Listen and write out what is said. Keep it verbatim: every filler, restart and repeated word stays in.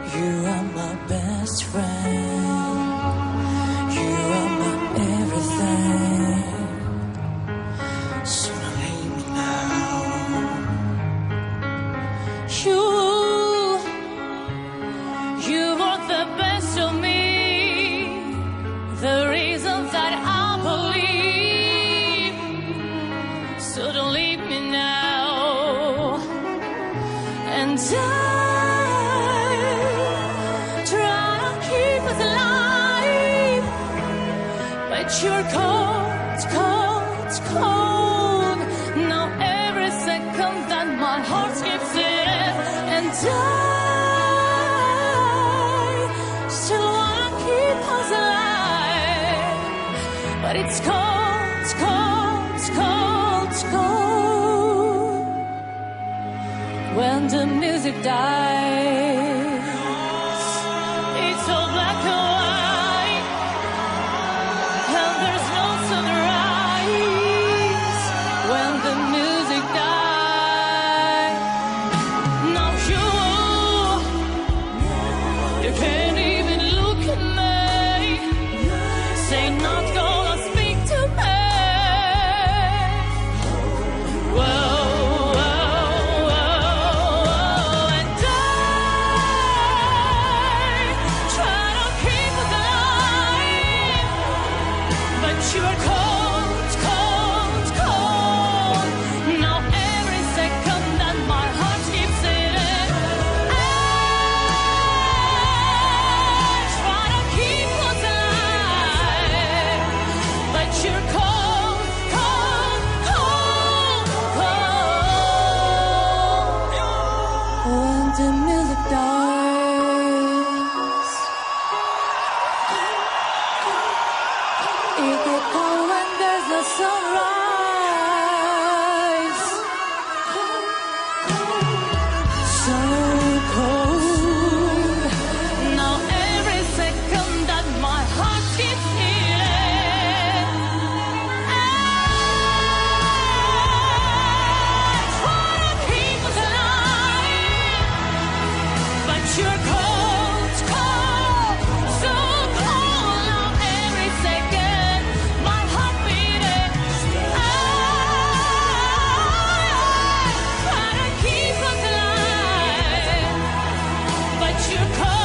You are my best friend. You are my everything. So don't leave me now. You, you are the best of me. The reason that I believe. So don't leave me now. And I you're cold, cold, cold. Now every second that my heart skips it, and I still wanna keep us alive. But it's cold, cold, cold, cold. When the music dies, it's all black and white. You're